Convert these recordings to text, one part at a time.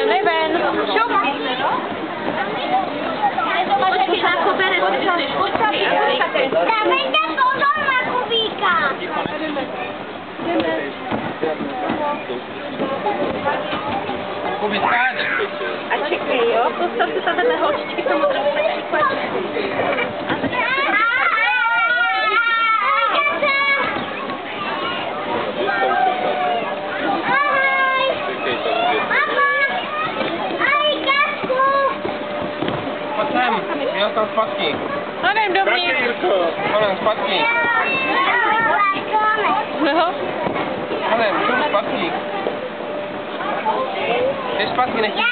dej ven. Šup. Počkej, na koberec, dávejte pozor na kubíka. Kubi, skáč. A čekej, jo? Postav si tam vedle holčičky, tomu trošku tak příkladně. Pojď sem, měl tam zpátky. Honem dobrý. Honem zpátky. No. Honem, šup zpátky. Jdeš zpátky, nechci.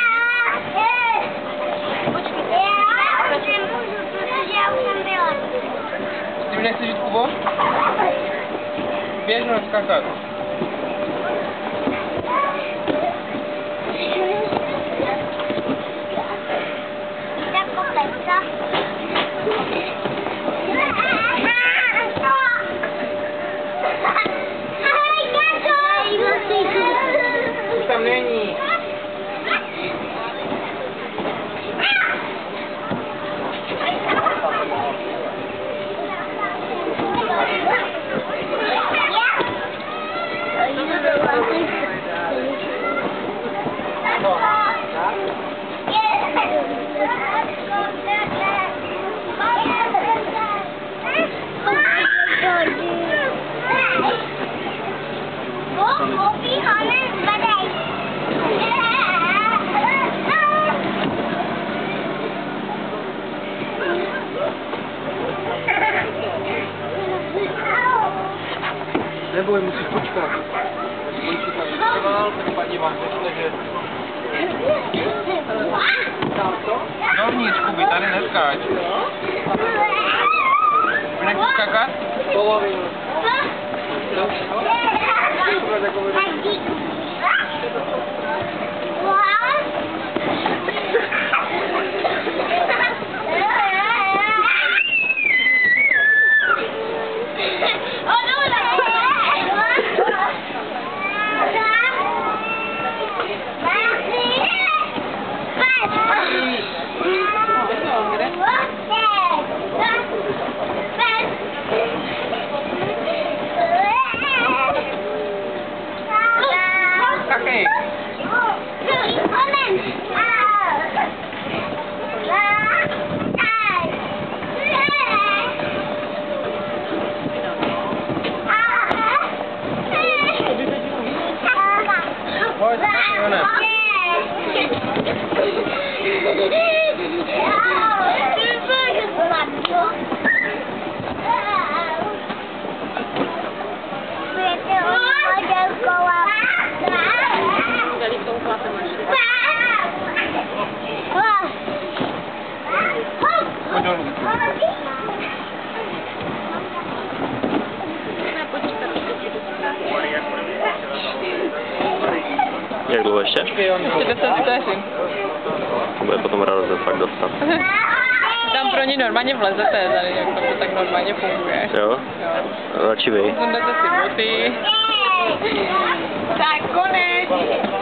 Ty už nechceš jít, Kubo? Běž, no, skákat. Už tam není. Neboj, musíš počkat. Paní vám řekne, že... Dovnitř, Kubi, tady neskáč. Vy nechci skákat? Polovinu. Skakej. Pojď, skakej, Jone. Pojď dolů. Jak dlouho ještě? Ještě 10 vteřin. To bude potom rád fakt dostat. Tam pro ní normálně vlezete, tady jak to tak normálně funguje. Jo? Radši vy. Zundáte si boty. Tak konec.